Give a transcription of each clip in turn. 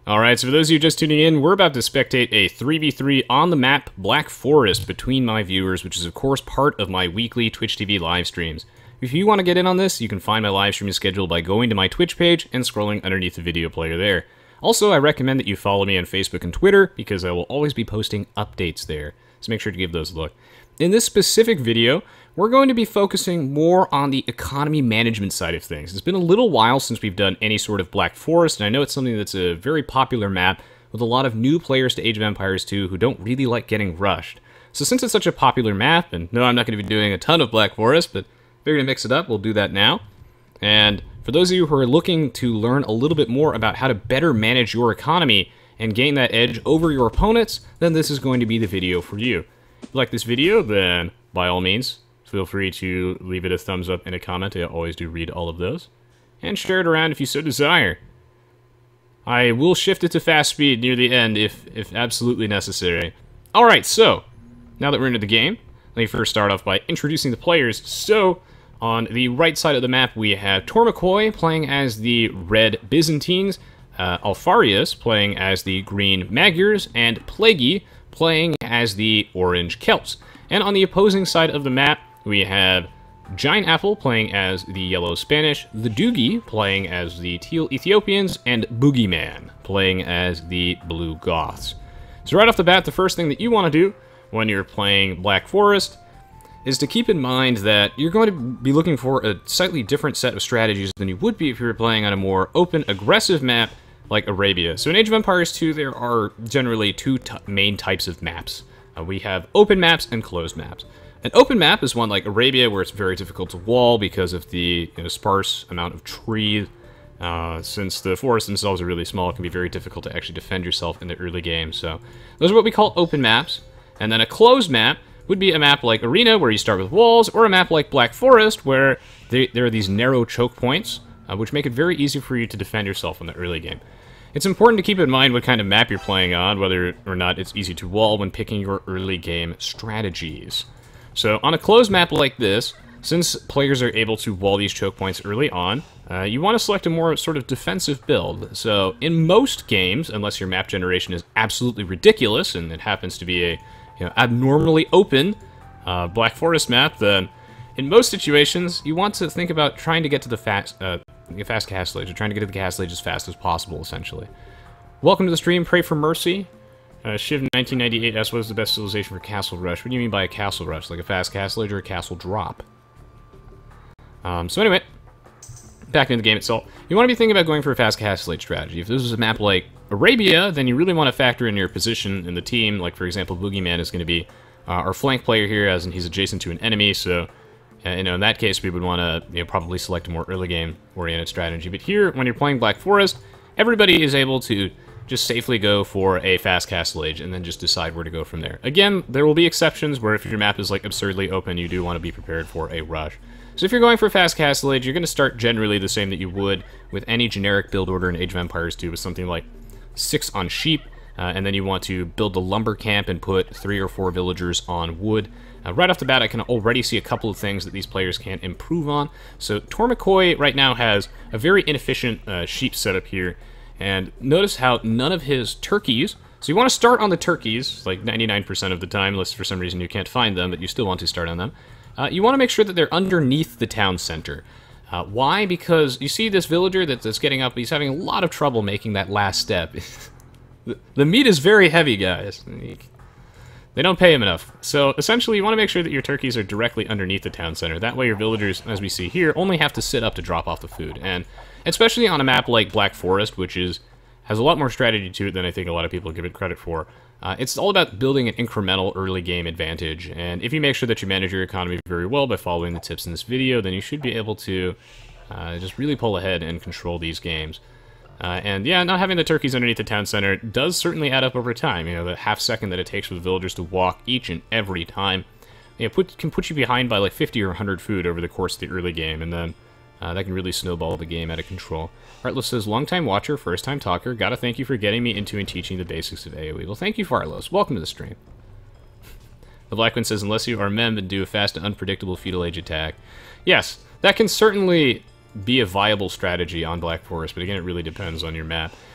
Alright, so for those of you just tuning in, we're about to spectate a 3v3 on the map Black Forest between my viewers, which is of course part of my weekly Twitch TV live streams. If you want to get in on this, you can find my live streaming schedule by going to my Twitch page and scrolling underneath the video player there. Also, I recommend that you follow me on Facebook and Twitter, because I will always be posting updates there, so make sure to give those a look. In this specific video, we're going to be focusing more on the economy management side of things. It's been a little while since we've done any sort of Black Forest, and I know it's something that's a very popular map with a lot of new players to Age of Empires 2 who don't really like getting rushed. So since it's such a popular map, and no, I'm not going to be doing a ton of Black Forest, but if we're going to mix it up, we'll do that now. And for those of you who are looking to learn a little bit more about how to better manage your economy and gain that edge over your opponents, then this is going to be the video for you. If you like this video, then by all means, feel free to leave it a thumbs up and a comment. I always do read all of those. And share it around if you so desire. I will shift it to fast speed near the end if absolutely necessary. Alright, so, now that we're into the game, let me first start off by introducing the players. So, on the right side of the map, we have Tormacoy playing as the red Byzantines, Alfarius playing as the green Magyars, and Plaguey playing as the orange Celts. And on the opposing side of the map, we have Giant Apple playing as the yellow Spanish, the Doogie playing as the teal Ethiopians, and Boogeyman playing as the blue Goths. So right off the bat, the first thing that you want to do when you're playing Black Forest is to keep in mind that you're going to be looking for a slightly different set of strategies than you would be if you were playing on a more open, aggressive map like Arabia. So in Age of Empires 2, there are generally two main types of maps. We have open maps and closed maps. An open map is one like Arabia, where it's very difficult to wall because of the sparse amount of trees. Since the forests themselves are really small, it can be very difficult to actually defend yourself in the early game. So those are what we call open maps. And then a closed map would be a map like Arena, where you start with walls, or a map like Black Forest, where there are these narrow choke points, which make it very easy for you to defend yourself in the early game. It's important to keep in mind what kind of map you're playing on, whether or not it's easy to wall when picking your early game strategies. So on a closed map like this, since players are able to wall these choke points early on, you want to select a more sort of defensive build. So in most games, unless your map generation is absolutely ridiculous and it happens to be a abnormally open Black Forest map, then in most situations you want to think about trying to get to the fast castle age, or trying to get to the castle age as fast as possible, essentially. Welcome to the stream. Pray for mercy. Shiv1998 asks, what is the best civilization for Castle Rush? What do you mean by a Castle Rush? Like a fast Castle Age or a Castle Drop? So anyway, back into the game itself. You want to be thinking about going for a fast Castle Age strategy. If this is a map like Arabia, then you really want to factor in your position in the team. Like, for example, Boogeyman is going to be our flank player here, as in he's adjacent to an enemy, so in that case, we would want to probably select a more early game oriented strategy. But here, when you're playing Black Forest, everybody is able to just safely go for a fast Castle Age and then just decide where to go from there. Again, there will be exceptions where if your map is like absurdly open, you do want to be prepared for a rush. So if you're going for a fast Castle Age, you're going to start generally the same that you would with any generic build order in Age of Empires 2, with something like 6 on sheep, and then you want to build a lumber camp and put 3 or 4 villagers on wood. Right off the bat, I can already see a couple of things that these players can improve on. So Tormacoy right now has a very inefficient sheep setup here, and notice how none of his turkeys, so you want to start on the turkeys, like 99% of the time, unless for some reason you can't find them, but you still want to start on them. You want to make sure that they're underneath the town center. Why? Because you see this villager that's getting up, he's having a lot of trouble making that last step. The meat is very heavy, guys. They don't pay him enough. So essentially, you want to make sure that your turkeys are directly underneath the town center. That way your villagers, as we see here, only have to sit up to drop off the food. And especially on a map like Black Forest, which has a lot more strategy to it than I think a lot of people give it credit for, it's all about building an incremental early game advantage. And if you make sure that you manage your economy very well by following the tips in this video, then you should be able to just really pull ahead and control these games. And yeah, not having the turkeys underneath the town center does certainly add up over time. The half second that it takes for the villagers to walk each and every time, can put you behind by like 50 or 100 food over the course of the early game, and then that can really snowball the game out of control. Fartlos says, long-time watcher, first-time talker, gotta thank you for getting me into and teaching the basics of AoE. Well, thank you, Fartlos. Welcome to the stream. The Black One says, unless you are mem and do a fast and unpredictable feudal age attack. Yes, that can certainly be a viable strategy on Black Forest, but again, it really depends on your map.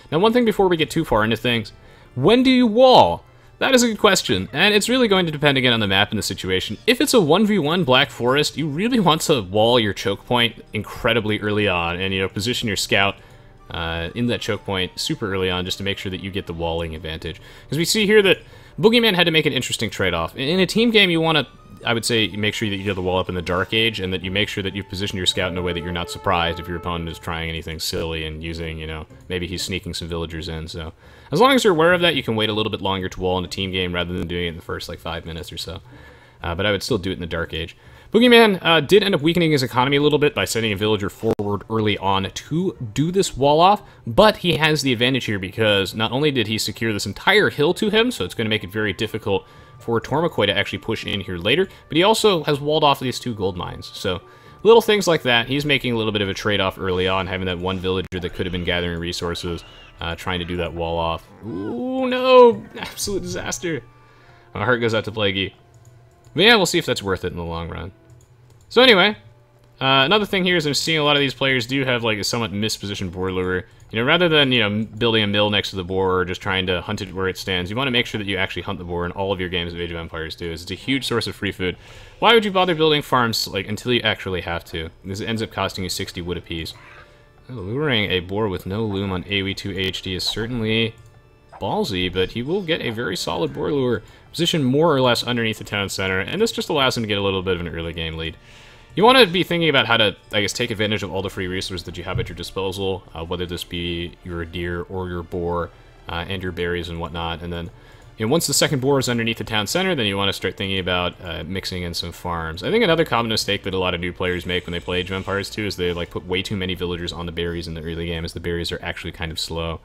Now, one thing before we get too far into things, when do you wall? That is a good question, and it's really going to depend again on the map and the situation. If it's a 1v1 Black Forest, you really want to wall your choke point incredibly early on, and, you know, position your scout in that choke point super early on just to make sure that you get the walling advantage. Because we see here that Boogeyman had to make an interesting trade-off. In a team game, you want to, I would say, make sure that you get the wall up in the Dark Age, and that you make sure that you position your scout in a way that you're not surprised if your opponent is trying anything silly and using, you know, maybe he's sneaking some villagers in. So as long as you're aware of that, you can wait a little bit longer to wall in a team game rather than doing it in the first, like, 5 minutes or so. But I would still do it in the Dark Age. Boogeyman did end up weakening his economy a little bit by sending a villager forward early on to do this wall off, but he has the advantage here because not only did he secure this entire hill to him, so it's going to make it very difficult for Tormakoi to actually push in here later, but he also has walled off these 2 gold mines. So little things like that, he's making a little bit of a trade-off early on, having that one villager that could have been gathering resources, trying to do that wall off. Ooh, no! Absolute disaster. My heart goes out to Plaguey. But yeah, we'll see if that's worth it in the long run. So anyway, another thing here is I'm seeing a lot of these players do have like a somewhat mispositioned boar lure. You know, rather than, you know, building a mill next to the boar or just trying to hunt it where it stands, you want to make sure that you actually hunt the boar in all of your games of Age of Empires 2. It's a huge source of free food. Why would you bother building farms like until you actually have to? This ends up costing you 60 wood apiece. Luring a boar with no loom on Aoe2 HD is certainly ballsy, but he will get a very solid boar lure positioned more or less underneath the town center, and this just allows him to get a little bit of an early game lead. You want to be thinking about how to, I guess, take advantage of all the free resources that you have at your disposal, whether this be your deer or your boar and your berries and whatnot, and then, you know, once the second boar is underneath the town center, then you want to start thinking about mixing in some farms. I think another common mistake that a lot of new players make when they play Age of Empires 2 is they like put way too many villagers on the berries in the early game, as the berries are actually kind of slow.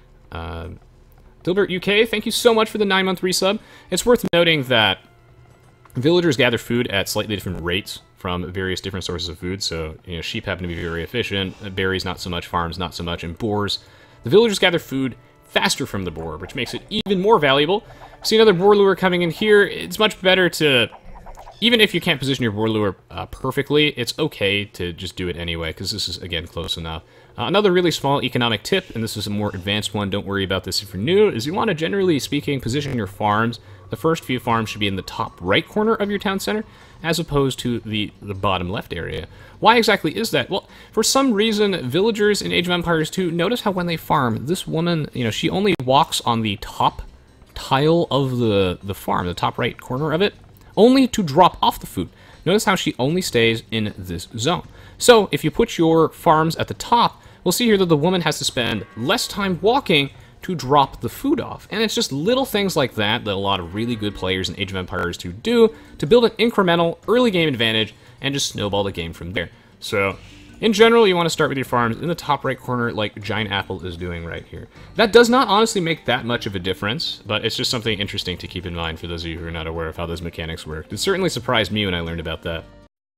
Dilbert UK, thank you so much for the 9-month resub. It's worth noting that villagers gather food at slightly different rates from various different sources of food. So, you know, sheep happen to be very efficient, berries not so much, farms not so much, and boars. The villagers gather food faster from the boar, which makes it even more valuable. See another boar lure coming in here. It's much better to, even if you can't position your boar lure perfectly, it's okay to just do it anyway, because this is, again, close enough. Another really small economic tip, and this is a more advanced one, don't worry about this if you're new, is you want to, generally speaking, position your farms. The first few farms should be in the top right corner of your town center, as opposed to the bottom left area. Why exactly is that? Well, for some reason, villagers in Age of Empires 2, notice how when they farm, this woman, you know, she only walks on the top tile of the farm, the top right corner of it, only to drop off the food. Notice how she only stays in this zone. So, if you put your farms at the top, we'll see here that the woman has to spend less time walking to drop the food off. And it's just little things like that that a lot of really good players in Age of Empires 2 do to build an incremental early game advantage and just snowball the game from there. So, in general, you want to start with your farms in the top right corner like Giant Apple is doing right here. That does not honestly make that much of a difference, but it's just something interesting to keep in mind for those of you who are not aware of how those mechanics work. It certainly surprised me when I learned about that.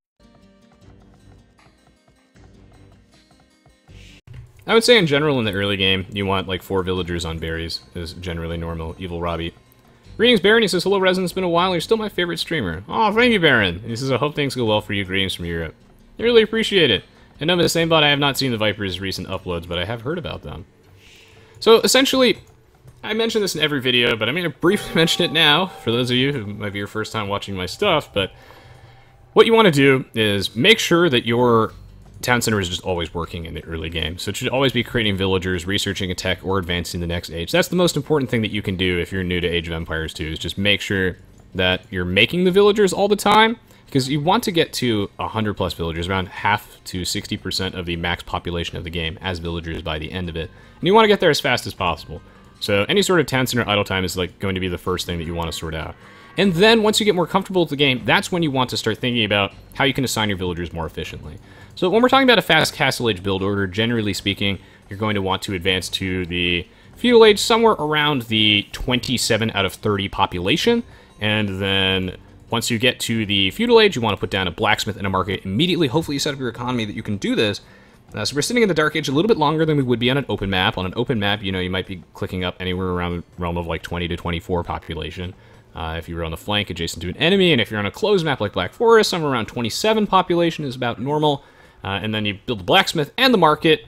I would say in general in the early game, you want like 4 villagers on berries is generally normal. Evil Robbie. Greetings, Baron. He says, hello, Resin. It's been a while. You're still my favorite streamer. Oh, thank you, Baron. He says, I hope things go well for you. Greetings from Europe. I really appreciate it. And I'm in the same boat. I have not seen the Viper's recent uploads, but I have heard about them. So essentially, I mention this in every video, but I'm going to briefly mention it now for those of you who might be your first time watching my stuff. But what you want to do is make sure that your town center is just always working in the early game. So it should always be creating villagers, researching a tech, or advancing the next age. That's the most important thing that you can do if you're new to Age of Empires 2, is just make sure that you're making the villagers all the time, because you want to get to 100 plus villagers, around half to 60% of the max population of the game as villagers by the end of it. And you want to get there as fast as possible. So any sort of town center idle time is like going to be the first thing that you want to sort out. And then once you get more comfortable with the game, that's when you want to start thinking about how you can assign your villagers more efficiently. So when we're talking about a fast Castle Age build order, generally speaking, you're going to want to advance to the Feudal Age somewhere around the 27 out of 30 population. And then once you get to the Feudal Age, you want to put down a blacksmith and a market immediately. Hopefully you set up your economy that you can do this. So we're sitting in the Dark Age a little bit longer than we would be on an open map. On an open map, you know, you might be clicking up anywhere around the realm of like 20 to 24 population. If you were on the flank adjacent to an enemy, and if you're on a closed map like Black Forest, somewhere around 27 population is about normal. And then you build the blacksmith and the market,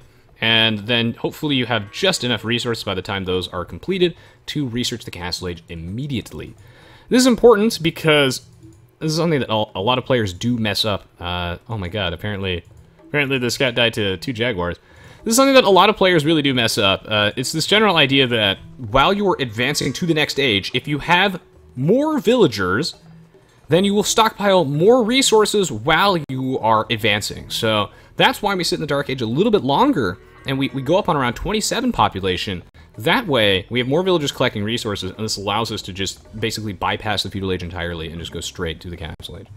and then hopefully you have just enough resources by the time those are completed to research the Castle Age immediately. This is important because this is something that a lot of players do mess up. Oh my god, apparently the scout died to 2 Jaguars. This is something that a lot of players really do mess up. It's this general idea that while you're advancing to the next age, if you have more villagers, then you will stockpile more resources while you are advancing. So that's why we sit in the Dark Age a little bit longer, and we go up on around 27 population. That way, we have more villagers collecting resources, and this allows us to just basically bypass the Feudal Age entirely and just go straight to the Castle Age.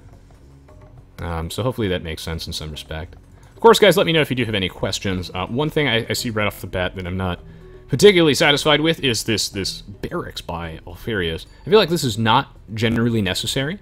So hopefully that makes sense in some respect. Of course, guys, let me know if you do have any questions. One thing I see right off the bat that I'm not particularly satisfied with is this barracks by Alfarius. I feel like this is not generally necessary.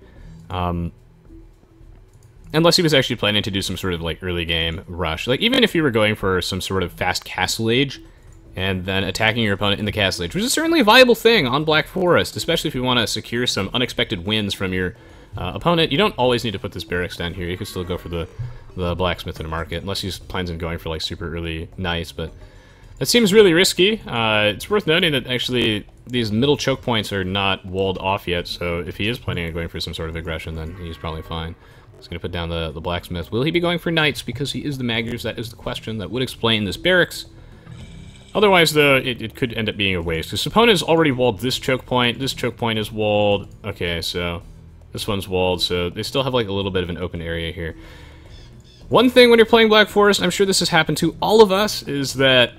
Unless he was actually planning to do some sort of, like, early game rush. Like, even if you were going for some sort of fast Castle Age, and then attacking your opponent in the Castle Age, which is certainly a viable thing on Black Forest, especially if you want to secure some unexpected wins from your opponent. You don't always need to put this barracks down here. You can still go for the blacksmith in the market, unless he plans on going for, like, super early knights, but that seems really risky. It's worth noting that actually these middle choke points are not walled off yet, so if he is planning on going for some sort of aggression, then he's probably fine. He's going to put down the blacksmith. Will he be going for knights because he is the Magyars? That is the question that would explain this barracks. Otherwise, though, it could end up being a waste, because opponent has already walled this choke point is walled. Okay, so this one's walled, so they still have, like, a little bit of an open area here. One thing when you're playing Black Forest, I'm sure this has happened to all of us, is that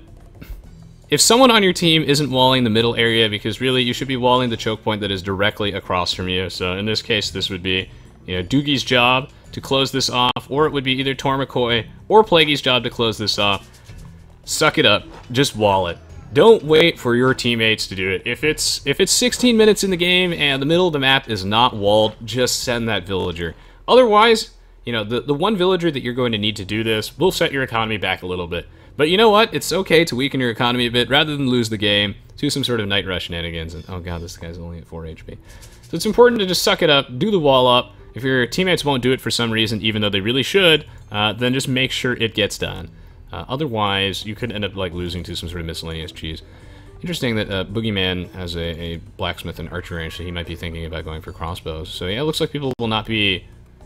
if someone on your team isn't walling the middle area, because really you should be walling the choke point that is directly across from you, so in this case this would be, you know, Doogie's job to close this off, or it would be either Tormacoy or Plaguey's job to close this off. Suck it up. Just wall it. Don't wait for your teammates to do it. If it's 16 minutes in the game and the middle of the map is not walled, just send that villager. Otherwise, you know, the one villager that you're going to need to do this will set your economy back a little bit. But you know what? It's okay to weaken your economy a bit rather than lose the game to some sort of Night Rush shenanigans. And oh god, this guy's only at 4 HP. So it's important to just suck it up, do the wall up. If your teammates won't do it for some reason, even though they really should, then just make sure it gets done. Otherwise, you could end up, like, losing to some sort of miscellaneous cheese. Interesting that Boogeyman has a blacksmith and archer range, so he might be thinking about going for crossbows. So yeah, it looks like people will not be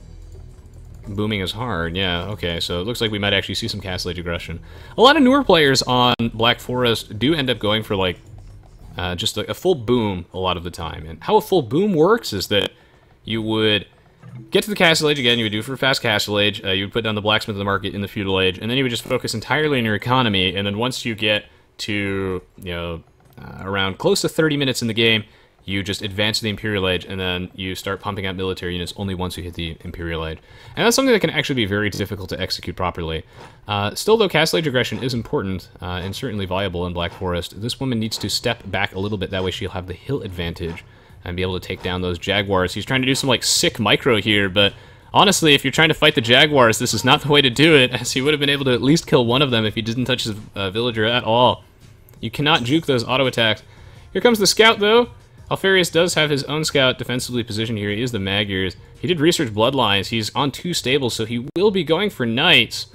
booming as hard. Yeah, okay, so it looks like we might actually see some Castle Age aggression. A lot of newer players on Black Forest do end up going for, like, just a full boom a lot of the time. And how a full boom works is that you would get to the Castle Age again, you would do for fast Castle Age, you would put down the blacksmith in the market in the Feudal Age, and then you would just focus entirely on your economy, and then once you get to, you know, around close to 30 minutes in the game, you just advance to the Imperial Age, and then you start pumping out military units only once you hit the Imperial Age. And that's something that can actually be very difficult to execute properly. Still, though, Castle Age aggression is important, and certainly viable in Black Forest. This woman needs to step back a little bit, that way she'll have the hill advantage and be able to take down those Jaguars. He's trying to do some, like, sick micro here, but honestly, if you're trying to fight the Jaguars, this is not the way to do it, as he would have been able to at least kill one of them if he didn't touch his villager at all. You cannot juke those auto attacks. Here comes the scout, though. Alfarius does have his own scout defensively positioned here. He is the Magyars. He did research bloodlines. He's on 2 stables, so he will be going for knights.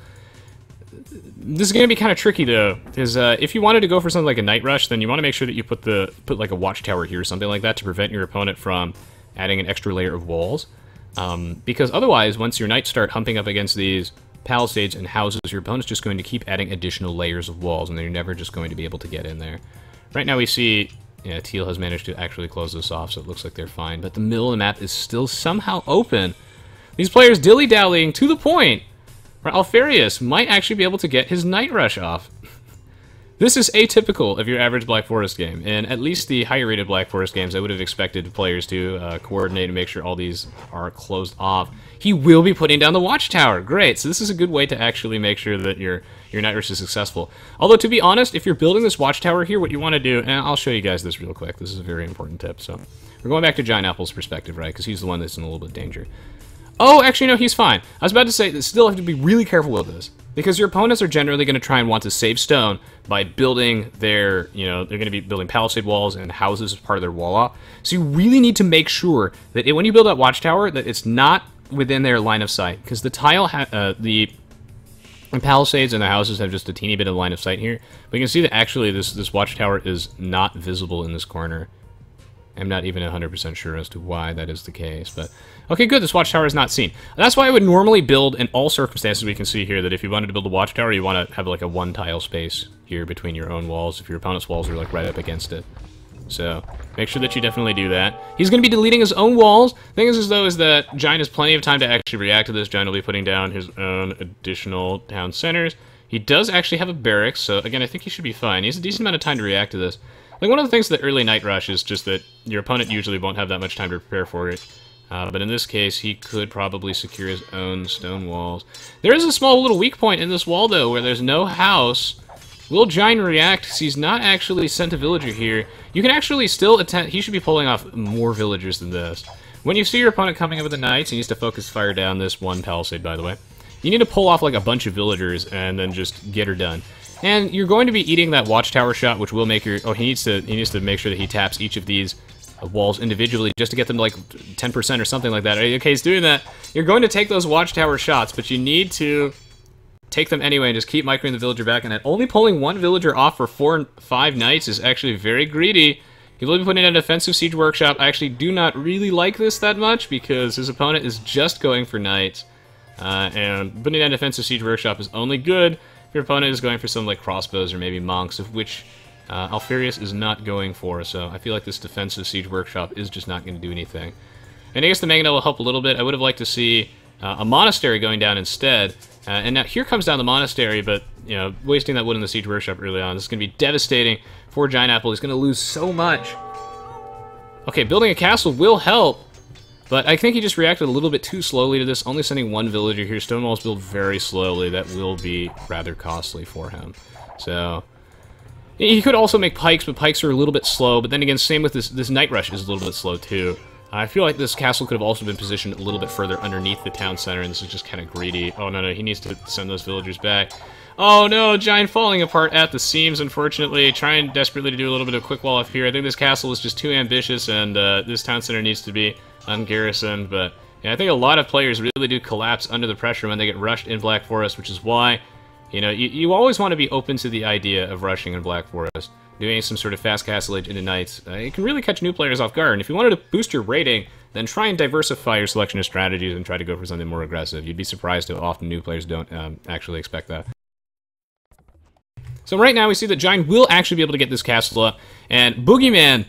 This is going to be kind of tricky, though, because if you wanted to go for something like a Night Rush, then you want to make sure that you put like a watchtower here or something like that to prevent your opponent from adding an extra layer of walls. Because otherwise, once your knights start humping up against these palisades and houses, your opponent's just going to keep adding additional layers of walls, and then you're never just going to be able to get in there. Right now we see, yeah, Teal has managed to actually close this off, so it looks like they're fine, but the middle of the map is still somehow open. These players dilly-dallying to the point where Alfarius might actually be able to get his Night Rush off. This is atypical of your average Black Forest game, and at least the higher-rated Black Forest games, I would have expected players to coordinate and make sure all these are closed off. He will be putting down the Watchtower. Great, so this is a good way to actually make sure that your Night Rush is successful. Although, to be honest, if you're building this Watchtower here, what you want to do, and I'll show you guys this real quick, this is a very important tip, so we're going back to Giant Apple's perspective, right, because he's the one that's in a little bit of danger. Oh, actually, no, he's fine. I was about to say that still have to be really careful with this, because your opponents are generally going to try and want to save stone by building their, you know, they're going to be building palisade walls and houses as part of their wall off. So you really need to make sure that when you build that watchtower, that it's not within their line of sight, because the tile, the And palisades and the houses have just a teeny bit of line of sight here. But you can see that actually this watchtower is not visible in this corner. I'm not even 100% sure as to why that is the case, but... Okay, good, this watchtower is not seen. That's why I would normally build, in all circumstances we can see here, that if you wanted to build a watchtower, you want to have like a one-tile space here between your own walls, if your opponent's walls are like right up against it. So, make sure that you definitely do that. He's going to be deleting his own walls. The thing is though, is that Giant has plenty of time to actually react to this. Giant will be putting down his own additional town centers. He does actually have a barracks, so again, I think he should be fine. He has a decent amount of time to react to this. Like, one of the things with the early Night Rush is just that your opponent usually won't have that much time to prepare for it. But in this case, he could probably secure his own stone walls. There is a small little weak point in this wall, though, where there's no house. Will Giant react? Because he's not actually sent a villager here. You can actually still attempt... He should be pulling off more villagers than this. When you see your opponent coming up with the knights, he needs to focus fire down this one palisade, by the way. You need to pull off, like, a bunch of villagers and then just get her done. And you're going to be eating that watchtower shot, which will make your... Oh, he needs to make sure that he taps each of these walls individually just to get them to like 10% or something like that. Okay, he's doing that. You're going to take those watchtower shots, but you need to take them anyway and just keep microing the villager back. And that only pulling one villager off for 4 and 5 knights is actually very greedy. He will be putting in a defensive siege workshop. I actually do not really like this that much because his opponent is just going for knights. And putting in a defensive siege workshop is only good if your opponent is going for some like crossbows or maybe monks, of which Alfarius is not going for, so I feel like this defensive siege workshop is just not going to do anything. And I guess the mangonel will help a little bit. I would have liked to see a monastery going down instead. And now here comes down the monastery, but you know, wasting that wood in the siege workshop early on, this is going to be devastating for Giant Apple. He's going to lose so much. Okay, building a castle will help, but I think he just reacted a little bit too slowly to this, only sending one villager here. Stone walls build very slowly. That will be rather costly for him. So... He could also make pikes, but pikes are a little bit slow. But then again, same with this Night Rush is a little bit slow too. I feel like this castle could have also been positioned a little bit further underneath the town center, and this is just kind of greedy. Oh, no, he needs to send those villagers back. Oh, no, Giant falling apart at the seams, unfortunately. Trying desperately to do a little bit of quick wall up here. I think this castle is just too ambitious, and this town center needs to be ungarrisoned. But yeah, I think a lot of players really do collapse under the pressure when they get rushed in Black Forest, which is why... You know, you always want to be open to the idea of rushing in Black Forest. Doing some sort of fast castlage into knights. It can really catch new players off guard. And if you wanted to boost your rating, then try and diversify your selection of strategies and try to go for something more aggressive. You'd be surprised how often new players don't actually expect that. So right now we see that Giant will actually be able to get this castle up. And Boogeyman,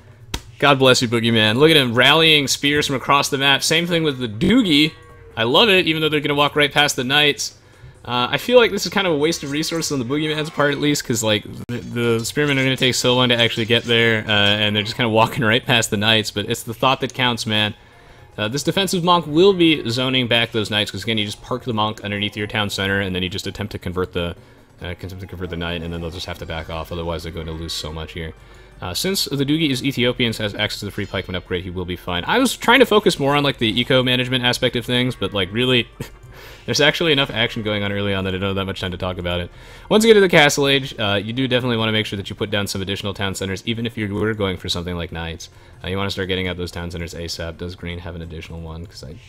God bless you, Boogeyman. Look at him rallying spears from across the map. Same thing with the Doogie. I love it, even though they're going to walk right past the knights. I feel like this is kind of a waste of resources on the Boogeyman's part, at least, because like the Spearmen are going to take so long to actually get there, and they're just kind of walking right past the knights. But it's the thought that counts, man. This defensive monk will be zoning back those knights, because again, you just park the monk underneath your town center, and then you just attempt to convert the knight, and then they'll just have to back off. Otherwise, they're going to lose so much here. Since the Doogie is Ethiopian, has access to the free pikeman upgrade, he will be fine. I was trying to focus more on like the eco management aspect of things, but like really. There's actually enough action going on early on that I don't have that much time to talk about it. Once you get to the Castle Age, you do definitely want to make sure that you put down some additional town centers, even if you were going for something like Knights. You want to start getting out those town centers ASAP. Does Green have an additional one? Because I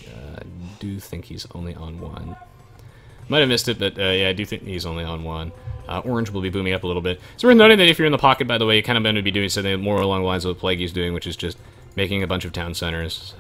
do think he's only on one. Might have missed it, but yeah, I do think he's only on one. Orange will be booming up a little bit. So we're noting that if you're in the pocket, by the way, you're kind of going to be doing something more along the lines of what Plaguey's doing, which is just making a bunch of town centers.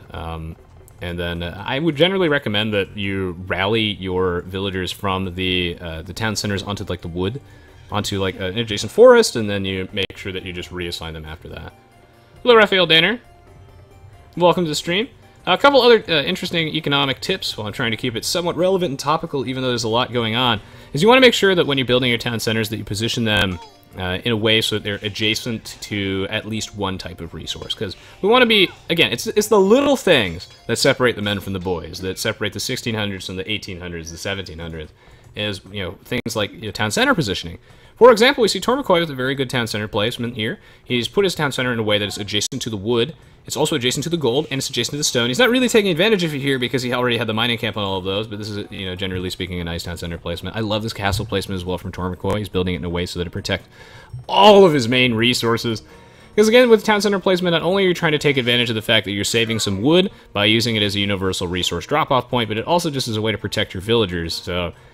And then I would generally recommend that you rally your villagers from the town centers onto like the wood, onto like an adjacent forest, and then you make sure that you just reassign them after that. Hello, Raphael Danner. Welcome to the stream. A couple other interesting economic tips while I'm trying to keep it somewhat relevant and topical, even though there's a lot going on, is you want to make sure that when you're building your town centers that you position them in a way so that they're adjacent to at least one type of resource. Because we want to be, again, it's the little things that separate the men from the boys, that separate the 1600s from the 1800s, the 1700s, is, you know, things like town center positioning. For example, we see Tormacoy with a very good town center placement here. He's put his town center in a way that is adjacent to the wood, it's also adjacent to the gold, and it's adjacent to the stone. He's not really taking advantage of it here because he already had the mining camp on all of those, but this is, you know, generally speaking, a nice town center placement. I love this castle placement as well from Tormacoy. He's building it in a way so that it protects all of his main resources. Because again, with town center placement, not only are you trying to take advantage of the fact that you're saving some wood by using it as a universal resource drop-off point, but it also just is a way to protect your villagers. So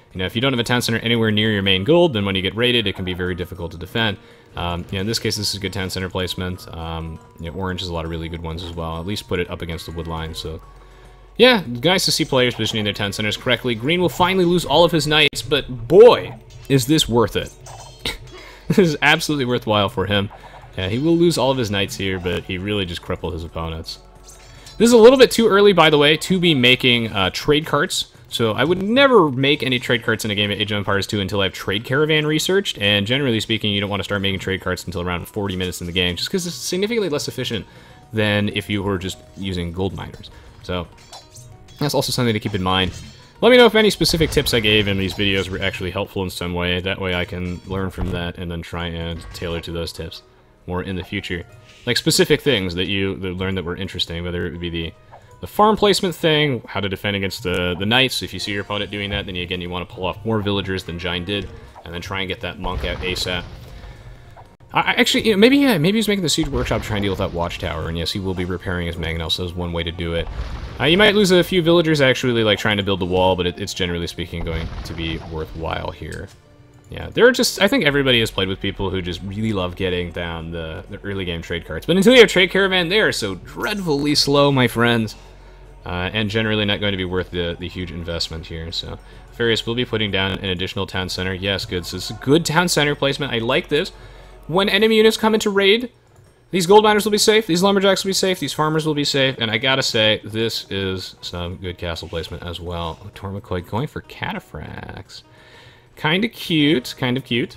You know, if you don't have a town center anywhere near your main gold, then when you get raided, it can be very difficult to defend. You know, in this case, this is good town center placement. You know, orange has a lot of really good ones as well. At least put it up against the wood line, so... Yeah, nice to see players positioning their town centers correctly. Green will finally lose all of his knights, but boy, is this worth it. This is absolutely worthwhile for him. Yeah, he will lose all of his knights here, but he really just crippled his opponents. This is a little bit too early, by the way, to be making trade carts. So I would never make any trade carts in a game of Age of Empires 2 until I have Trade Caravan researched, and generally speaking, you don't want to start making trade carts until around 40 minutes in the game, just because it's significantly less efficient than if you were just using gold miners. So that's also something to keep in mind. Let me know if any specific tips I gave in these videos were actually helpful in some way. That way I can learn from that and then try and tailor to those tips more in the future. Like specific things that you learned that were interesting, whether it would be the farm placement thing, how to defend against the knights. If you see your opponent doing that, then you want to pull off more villagers than Jine did, and then try and get that monk out ASAP. Actually, you know, maybe he's making the siege workshop to try and deal with that watchtower, and yes, he will be repairing his mangonel, so there's one way to do it. You might lose a few villagers actually, like trying to build the wall, but it's generally speaking going to be worthwhile here. Yeah, there are just, I think everybody has played with people who just really love getting down the early game trade carts, but until you have Trade Caravan, they are so dreadfully slow, my friends, and generally not going to be worth the huge investment here. So Farius will be putting down an additional town center. Yes, good. So this is good town center placement. I like this. When enemy units come into raid, these gold miners will be safe, these lumberjacks will be safe, these farmers will be safe, and I gotta say, this is some good castle placement as well. Oh, Tormacoy going for cataphracts. Kind of cute, kind of cute.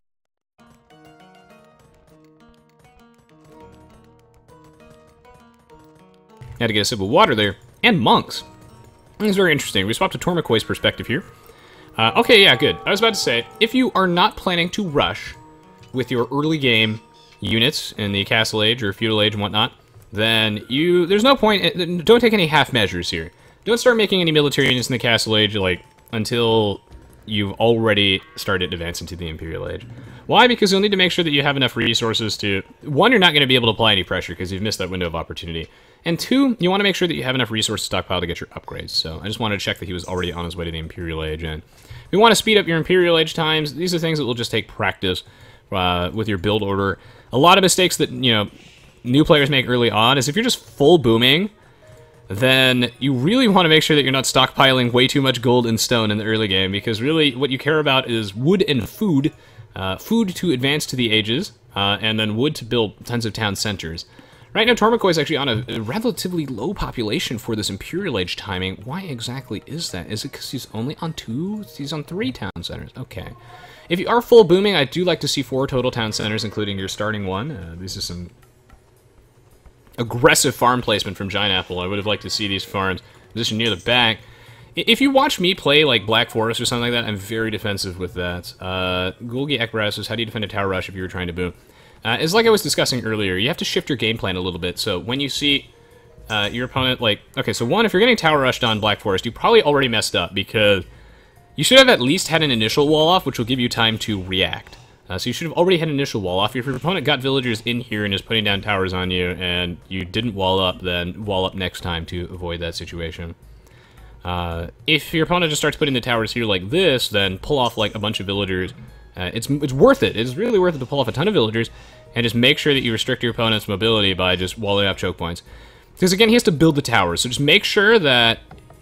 Had to get a sip of water there. And monks. It's very interesting. We swapped to Tormacoy's perspective here. Okay, yeah, good. I was about to say, if you are not planning to rush with your early game units in the Castle Age or Feudal Age and whatnot, then there's no point, don't take any half measures here. Don't start making any military units in the Castle Age, like, until you've already started advancing to the Imperial Age. Why? Because you'll need to make sure that you have enough resources to... One, you're not going to be able to apply any pressure because you've missed that window of opportunity. And two, you want to make sure that you have enough resources stockpiled to get your upgrades. So I just wanted to check that he was already on his way to the Imperial Age. And if you want to speed up your Imperial Age times, these are things that will just take practice with your build order. A lot of mistakes that, you know, new players make early on is if you're just full booming, then you really want to make sure that you're not stockpiling way too much gold and stone in the early game, because really what you care about is wood and food. Food to advance to the ages, and then wood to build tons of town centers. Right now, Tormacoy is actually on a relatively low population for this Imperial Age timing. Why exactly is that? Is it because he's only on 2? He's on 3 town centers. Okay. If you are full booming, I do like to see 4 total town centers, including your starting one. This is some aggressive farm placement from Giant Apple. I would have liked to see these farms positioned near the back. If you watch me play, like, Black Forest or something like that, I'm very defensive with that. Gulgi Ekbaras is how do you defend a tower rush if you were trying to boom? It's like I was discussing earlier, you have to shift your game plan a little bit. So when you see your opponent, like... Okay, so one, if you're getting tower rushed on Black Forest, you probably already messed up, because you should have at least had an initial wall off, which will give you time to react. So you should have already had an initial wall off. If your opponent got villagers in here and is putting down towers on you, and you didn't wall up, then wall up next time to avoid that situation. If your opponent just starts putting the towers here like this, then pull off like a bunch of villagers. It's worth it. It's really worth it to pull off a ton of villagers, and just make sure that you restrict your opponent's mobility by just walling up choke points. Because again, he has to build the towers, so just make sure that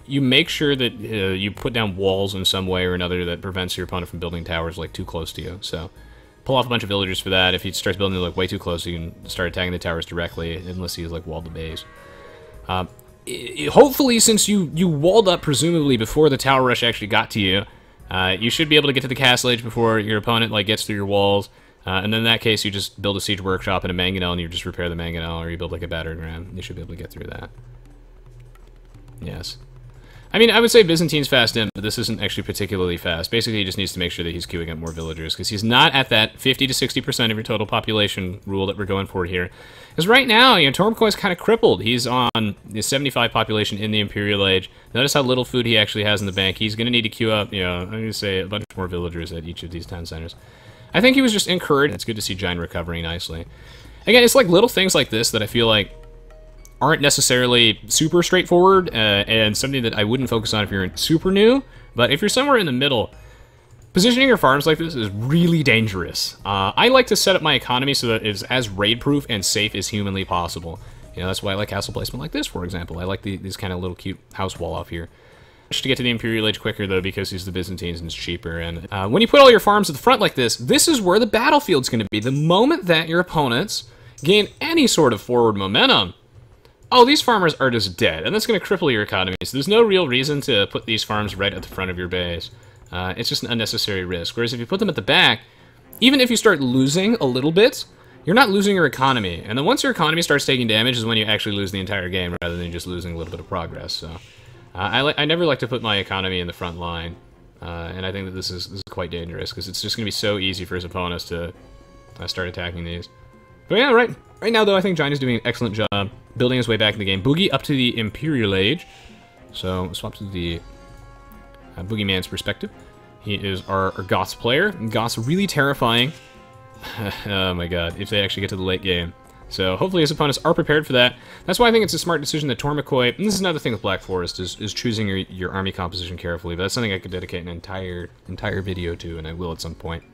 you put down walls in some way or another that prevents your opponent from building towers like too close to you. So pull off a bunch of villagers for that. If he starts building like way too close, you can start attacking the towers directly, unless he's like walled the base. Hopefully, since you walled up presumably before the tower rush actually got to you, you should be able to get to the Castle Age before your opponent like gets through your walls. And then in that case, you just build a siege workshop and a mangonel, and you just repair the mangonel, or you build like a battering ram. You should be able to get through that. Yes. I mean, I would say Byzantines fast in, but this isn't actually particularly fast. Basically, he just needs to make sure that he's queuing up more villagers, because he's not at that 50 to 60% of your total population rule that we're going for here. Because right now, you know, Tormacoy is kind of crippled. He's on the 75 population in the Imperial Age. Notice how little food he actually has in the bank. He's going to need to queue up, you know, I'm going to say a bunch more villagers at each of these town centers. I think he was just encouraged. It's good to see Giant recovering nicely. Again, it's like little things like this that I feel like aren't necessarily super straightforward, and something that I wouldn't focus on if you're super new, But if you're somewhere in the middle, positioning your farms like this is really dangerous. I like to set up my economy so that it's as raid-proof and safe as humanly possible. You know, that's why I like castle placement like this, for example. I like these kind of little cute house wall off here. To get to the Imperial Age quicker, though, because he's the Byzantines and it's cheaper. And when you put all your farms at the front like this, this is where the battlefield's going to be. The moment that your opponents gain any sort of forward momentum, oh, these farmers are just dead, and that's going to cripple your economy. So there's no real reason to put these farms right at the front of your base. It's just an unnecessary risk. Whereas if you put them at the back, even if you start losing a little bit, you're not losing your economy. And then once your economy starts taking damage is when you actually lose the entire game, rather than just losing a little bit of progress. So I never like to put my economy in the front line, and I think that this is quite dangerous, because it's just going to be so easy for his opponents to start attacking these. But yeah, right now, though, I think Giant is doing an excellent job building his way back in the game. Boogie up to the Imperial Age. So swap to the Boogeyman's perspective. He is our Goths player. Goths really terrifying. Oh my god, if they actually get to the late game. So hopefully his opponents are prepared for that. That's why I think it's a smart decision that Tor McCoy, and this is another thing with Black Forest, is choosing your army composition carefully. But that's something I could dedicate an entire video to, and I will at some point.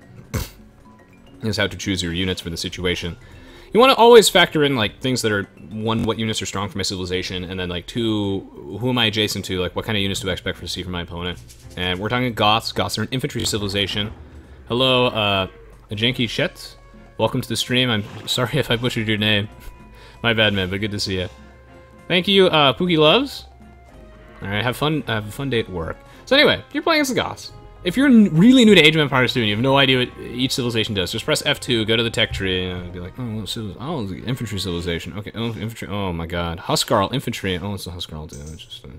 Is how to choose your units for the situation. You want to always factor in, like, things that are, one, what units are strong for my civilization, and then, like, two, who am I adjacent to? Like, what kind of units do I expect to see from my opponent? And we're talking Goths. Goths are an infantry civilization. Hello, Ajanki Shet. Welcome to the stream. I'm sorry if I butchered your name. My bad, man, but good to see you. Thank you, Pookie Loves. Alright, have a fun day at work. So anyway, you're playing as the Goths. If you're really new to Age of Empires 2 and you have no idea what each civilization does, just press F2, go to the tech tree, and be like, oh, the infantry civilization. Okay, oh, infantry. Oh my god. Huskarl, infantry. Oh, it's the Huskarl, too. It's just,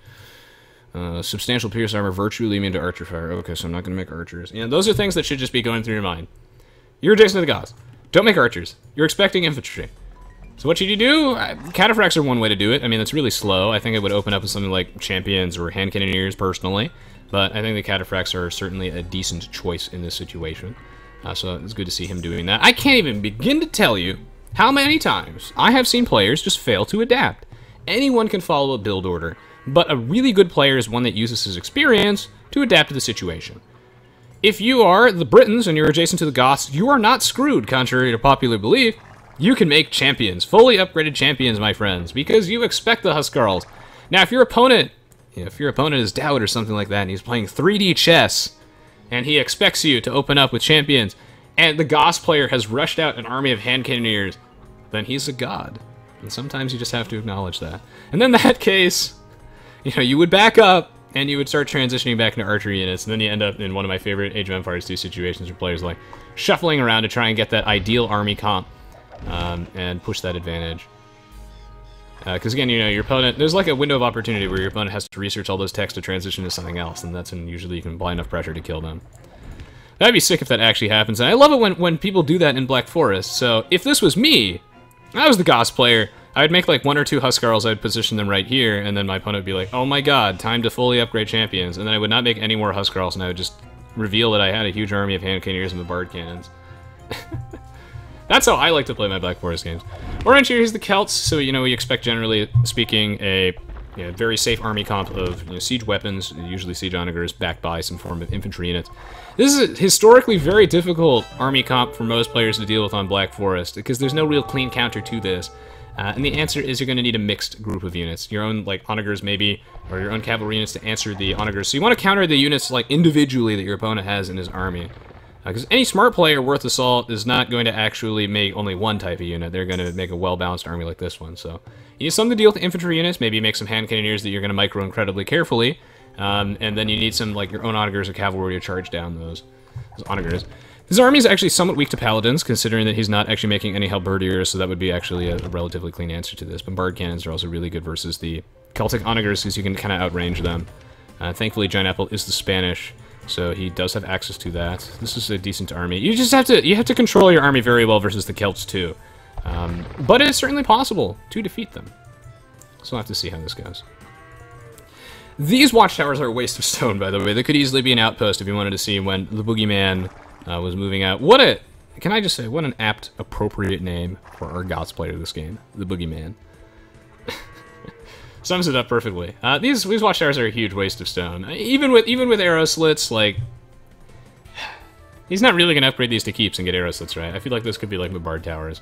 substantial pierce armor, virtually immune to archer fire. Okay, so I'm not going to make archers. Yeah, those are things that should just be going through your mind. You're adjacent to the Goths. Don't make archers. You're expecting infantry. So what should you do? Cataphracts are one way to do it. I mean, it's really slow. I think it would open up with something like champions or hand cannoneers, personally. But I think the Cataphracts are certainly a decent choice in this situation. So it's good to see him doing that. I can't even begin to tell you how many times I have seen players just fail to adapt. Anyone can follow a build order, but a really good player is one that uses his experience to adapt to the situation. If you are the Britons and you're adjacent to the Goths, you are not screwed, contrary to popular belief. You can make champions, fully upgraded champions, my friends, because you expect the Huskarls. Now, if your opponent is Dowd or something like that, and he's playing 3D chess, and he expects you to open up with champions, and the Goths player has rushed out an army of hand cannoneers, then he's a god. And sometimes you just have to acknowledge that. And in that case, you would back up, and you would start transitioning back into archery units, and then you end up in one of my favorite Age of Empires 2 situations where players like shuffling around to try and get that ideal army comp, and push that advantage. Because again, your opponent, there's like a window of opportunity where your opponent has to research all those texts to transition to something else, and that's when usually you can apply enough pressure to kill them. That'd be sick if that actually happens, and I love it when people do that in Black Forest. So if this was me, I was the Goths player, I would make like 1 or 2 Huskarls, I'd position them right here, and then my opponent would be like, oh my god, time to fully upgrade champions, and then I would not make any more Huskarls, and I would just reveal that I had a huge army of hand cannoneers and bombard cannons. That's how I like to play my Black Forest games. Orange here is the Celts, so we expect, generally speaking, a very safe army comp of siege weapons, usually siege onagers, backed by some form of infantry units. This is a historically very difficult army comp for most players to deal with on Black Forest, because there's no real clean counter to this. And the answer is you're going to need a mixed group of units. Your own onagers maybe, or your own cavalry units to answer the onagers. So you want to counter the units individually that your opponent has in his army. Because any smart player worth a salt is not going to actually make only one type of unit. They're going to make a well-balanced army like this one. So you need something to deal with the infantry units. Maybe make some hand cannoneers that you're going to micro incredibly carefully. And then you need some your own onagers or cavalry to charge down those onagers. His army is actually somewhat weak to paladins, considering that he's not actually making any halberdiers, so that would be actually a relatively clean answer to this. Bombard cannons are also really good versus the Celtic onagers, because you can kind of outrange them. Thankfully, Giant Apple is the Spanish, so he does have access to that. This is a decent army. You just have to control your army very well versus the Celts too. But it's certainly possible to defeat them. So we'll have to see how this goes. These watchtowers are a waste of stone, by the way. They could easily be an outpost if you wanted to see when the Boogeyman was moving out. Can I just say, what an apt, appropriate name for our Goths player of this game, the Boogeyman. Sums it up perfectly. These watchtowers are a huge waste of stone. Even with arrow slits, like, he's not really gonna upgrade these to keeps and get arrow slits, right? I feel like this could be like Mubarred towers.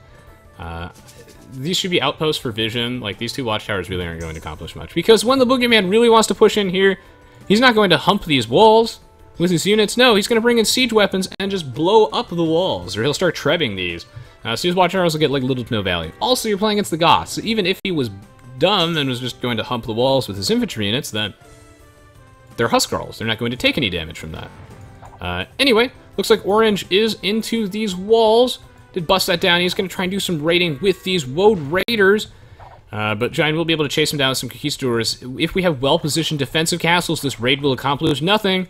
These should be outposts for vision. Like, these two watchtowers really aren't going to accomplish much, because when the boogeyman really wants to push in here, he's not going to hump these walls with his units. No, he's going to bring in siege weapons and just blow up the walls, or he'll start trebbing these. So these watchtowers will get like little to no value. Also, you're playing against the Goths, so even if he was dumb and was just going to hump the walls with his infantry units, then they're Huskarls. They're not going to take any damage from that. Anyway, looks like Orange is into these walls. Did bust that down. He's going to try and do some raiding with these Woad Raiders. But Giant will be able to chase him down with some conquistadors. If we have well-positioned defensive castles, this raid will accomplish nothing.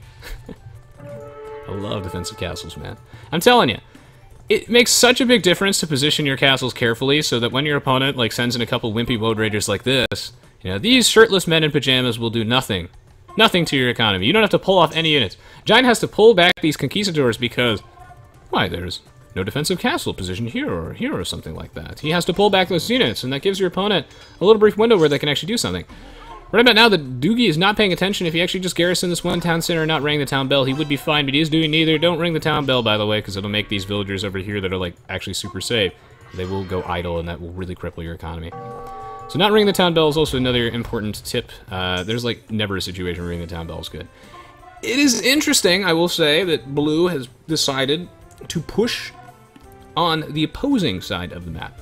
I love defensive castles, man. I'm telling you, it makes such a big difference to position your castles carefully so that when your opponent like sends in a couple wimpy Woad Raiders like this, you know, these shirtless men in pajamas will do nothing. Nothing to your economy. You don't have to pull off any units. Giant has to pull back these conquistadors because, why, there's no defensive castle positioned here or something like that. He has to pull back those units, and that gives your opponent a little brief window where they can actually do something. Right about now, the Doogie is not paying attention. If he actually just garrisoned this one town center and not rang the town bell, he would be fine, but he is doing neither. Don't ring the town bell, by the way, because it'll make these villagers over here that are, like, actually super safe. They will go idle, and that will really cripple your economy. So not ringing the town bell is also another important tip. There's, like, never a situation where ringing the town bell is good. It is interesting, I will say, that Blue has decided to push on the opposing side of the map.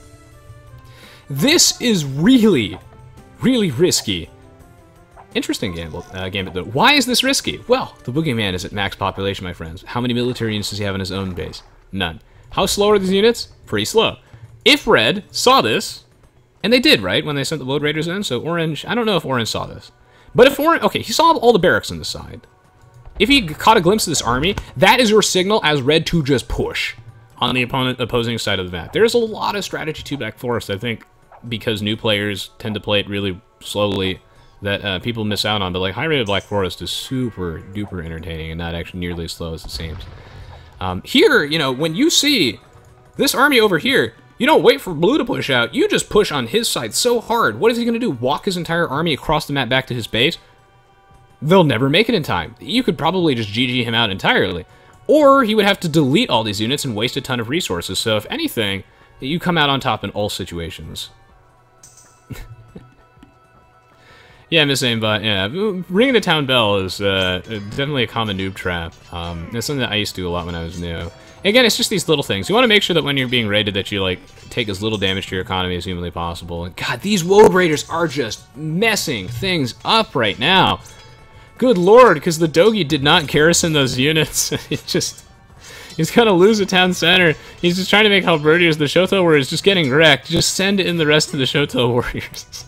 This is really, really risky. Interesting gambit, though. Why is this risky? Well, the boogeyman is at max population, my friends. How many military units does he have in his own base? None. How slow are these units? Pretty slow. If Red saw this, and they did, right, when they sent the Woad Raiders in, so Orange, I don't know if Orange saw this. But if Orange, okay, he saw all the barracks on the side. If he caught a glimpse of this army, that is your signal as Red to just push on the opposing side of the map. There's a lot of strategy to Black Forest, I think, because new players tend to play it really slowly, that people miss out on. But like high-rated Black Forest is super duper entertaining and not actually nearly as slow as it seems. Here, you know, when you see this army over here, you don't wait for Blue to push out. You just push on his side so hard. What is he going to do? Walk his entire army across the map back to his base? They'll never make it in time. You could probably just GG him out entirely. Or he would have to delete all these units and waste a ton of resources. So if anything, you come out on top in all situations. Yeah, Miss Aimbot, yeah. Ringing the town bell is definitely a common noob trap. It's something that I used to do a lot when I was new. Again, it's just these little things. You want to make sure that when you're being raided that you, like, take as little damage to your economy as humanly possible. And God, these Woad Raiders are just messing things up right now. Good lord, because the Dogi did not garrison those units. He's gonna lose a town center. He's just trying to make halberdiers. The Shoto warriors just getting wrecked. Just send in the rest of the Shoto warriors.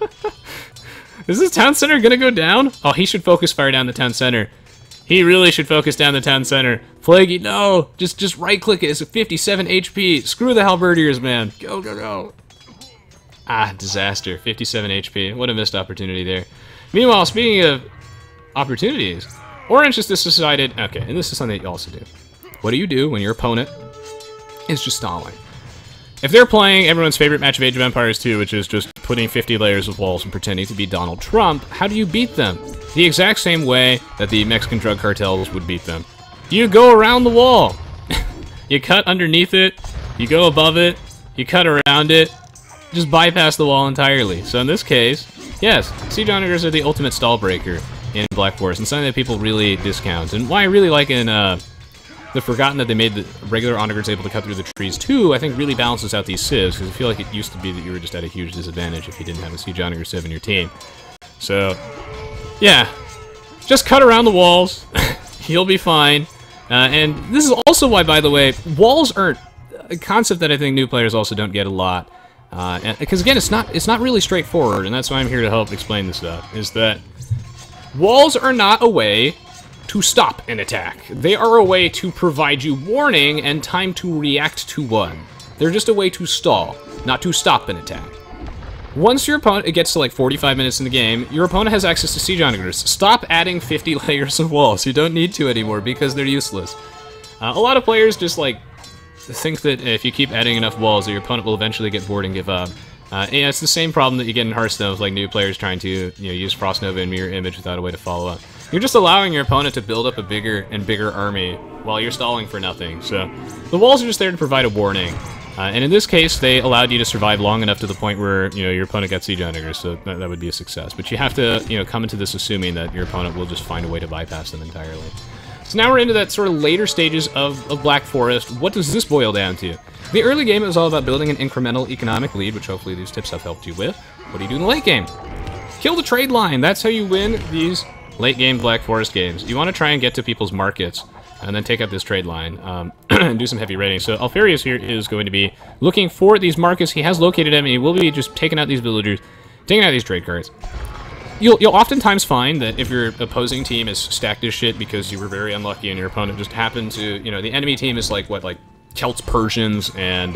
Is this town center gonna go down? Oh, he should focus fire down the town center. He really should focus down the town center. Plaguey, no! Just right-click it. It's a 57 HP. Screw the halberdiers, man. Go, go, go. Ah, disaster. 57 HP. What a missed opportunity there. Meanwhile, speaking of opportunities, Orange has just decided, okay, and this is something that you also do. What do you do when your opponent is just stalling? If they're playing everyone's favorite match of Age of Empires 2, which is just putting 50 layers of walls and pretending to be Donald Trump, how do you beat them? The exact same way that the Mexican drug cartels would beat them. You go around the wall. You cut underneath it, you go above it, you cut around it, just bypass the wall entirely. So in this case, yes, siege onagers are the ultimate stall breaker in Black Forest, and something that people really discount. And why I really like in the Forgotten that they made the regular onagers able to cut through the trees too, I think really balances out these civs, because I feel like it used to be that you were just at a huge disadvantage if you didn't have a siege onager civ in your team. So, yeah, just cut around the walls, you'll be fine. And this is also why, by the way, walls are a concept that I think new players also don't get a lot. Because again, it's not really straightforward, and that's why I'm here to help explain this stuff, is that walls are not a way to stop an attack. They are a way to provide you warning and time to react to one. They're just a way to stall, not to stop an attack. Once your opponent, it gets to like 45 minutes in the game, your opponent has access to siege onagers. Stop adding 50 layers of walls. You don't need to anymore because they're useless. A lot of players just like think that if you keep adding enough walls, that your opponent will eventually get bored and give up. Yeah, it's the same problem that you get in Hearthstone with like new players trying to use Frost Nova and Mirror Image without a way to follow up. You're just allowing your opponent to build up a bigger and bigger army while you're stalling for nothing. So the walls are just there to provide a warning. And in this case, they allowed you to survive long enough to the point where your opponent got Siege Onagers, so that would be a success. But you have to come into this assuming that your opponent will just find a way to bypass them entirely. So now we're into that sort of later stages of Black Forest. What does this boil down to? The early game, it was all about building an incremental economic lead, which hopefully these tips have helped you with. What do you do in the late game? Kill the trade line. That's how you win these late game Black Forest games. You want to try and get to people's markets and then take out this trade line and do some heavy raiding. So Alfarius here is going to be looking for these markets. He has located them, and he will be just taking out these villagers, taking out these trade cards. You'll oftentimes find that if your opposing team is stacked as shit because you were very unlucky and your opponent just happened to, the enemy team is like, what, like Celts, Persians, and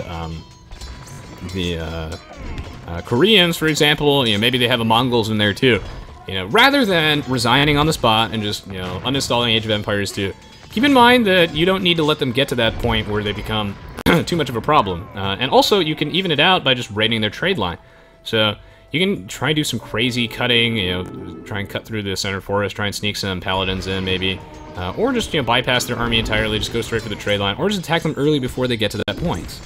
the Koreans, for example, maybe they have a Mongols in there too. Rather than resigning on the spot and just, uninstalling Age of Empires 2, keep in mind that you don't need to let them get to that point where they become too much of a problem. And also, you can even it out by just raiding their trade line. So you can try and do some crazy cutting, try and cut through the center forest, try and sneak some paladins in, maybe. Or just, bypass their army entirely, just go straight for the trade line, or just attack them early before they get to that point.